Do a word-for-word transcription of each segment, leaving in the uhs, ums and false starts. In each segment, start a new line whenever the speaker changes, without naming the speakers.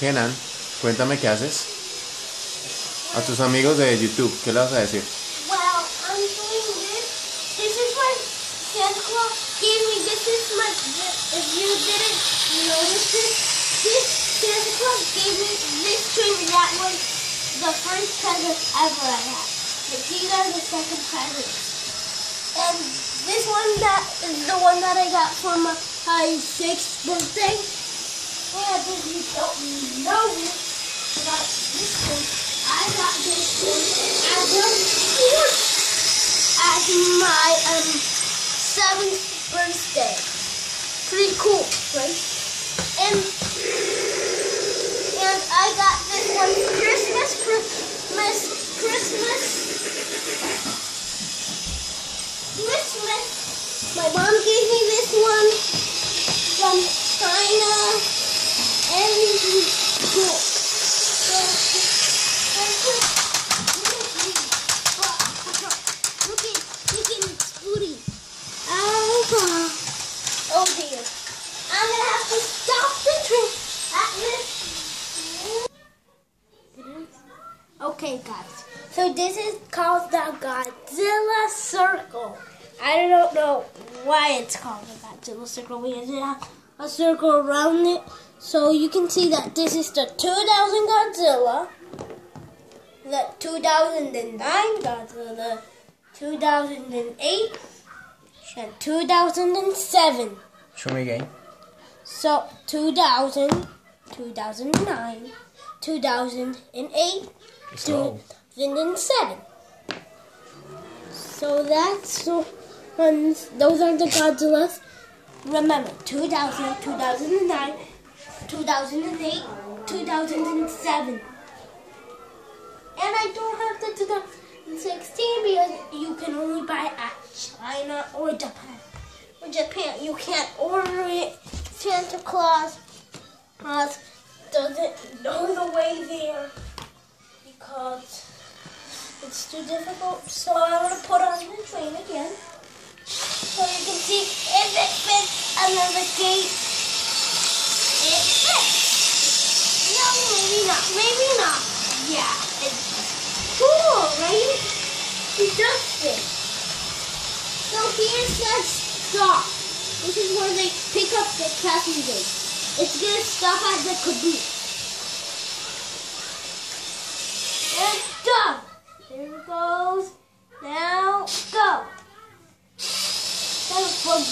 Kenan, cuéntame qué haces. A tus amigos de YouTube, ¿qué le vas a decir?
Well, I'm doing this. This is what Santa Claus gave me. This is my, if you didn't notice it, this Santa Claus gave me this string. That was the first present ever I had. But these are the second presents. And this one that is the one that I got for my sixth birthday. And if you don't know it, I got this one. I got this one as a fourth as my um seventh birthday. Pretty cool, right? And and I got this one Christmas, Christmas, Christmas, Christmas. My mom gave me this one from China, and cool. So, look at, look at its booty. Oh, oh dear. I'm gonna have to stop the train at this. Okay, guys. So this is called the Godzilla Circle. I don't know why it's called the Godzilla Circle because it has a circle around it. So you can see that this is the two thousand Godzilla, the two thousand nine Godzilla, the two thousand eight, and two thousand seven.
Show me again.
So two thousand, two thousand nine, two thousand eight, two thousand seven. So that's the ones, those are the Godzillas. Remember, two thousand, two thousand nine, two thousand eight, two thousand seven. And I don't have the two thousand sixteen because you can only buy it at China or Japan. Or Japan, you can't order it. Santa Claus uh, doesn't know the way there because it's too difficult. So I'm going to put on the train again so you can see if it fits under the gate. It fits. No, maybe not. Maybe not. Yeah, it's cool, right? It does fit. So here says stop. This is where they pick up the passengers. It's going to stop at the caboose. And done. There it goes. Now go. That was buggy.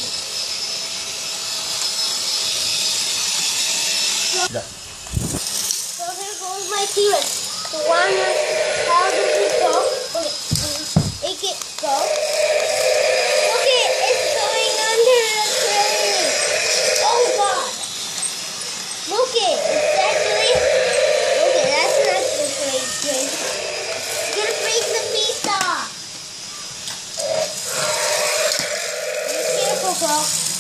So, so here goes my T-Rex. The one that, how does it go? Okay, make it go. Okay, it's going under the train. Oh God. Look it, it's actually, okay, that's not the train train. It's gonna break the piece off. Be careful, bro.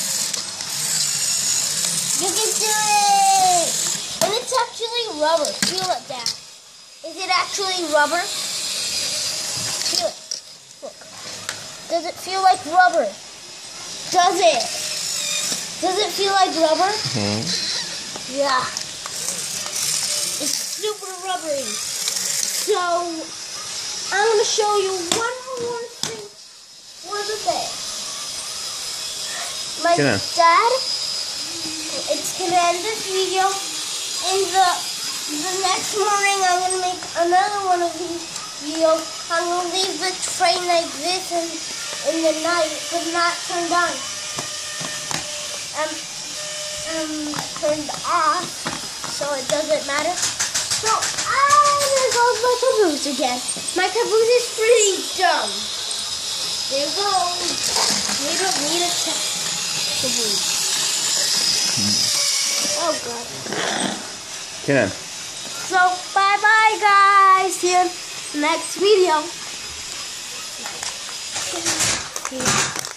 You can do it. And it's actually rubber. Feel it, Dad. Is it actually rubber? Feel it. Look. Does it feel like rubber? Does it? Does it feel like rubber?
Hmm.
Yeah. It's super rubbery. So, I'm going to show you one more thing for the day. My
Kenan.
dad, it's going to end this video. In the, the next morning, I'm going to make another one of these videos. I'm going to leave the train like this in, in the night, but not turned on. Um, um, turned off, so it doesn't matter. So, ah, there goes my caboose again. My caboose is pretty dumb. There it goes. We don't need a caboose. Oh, God.
Kenan.
So, bye-bye, guys. See you next video.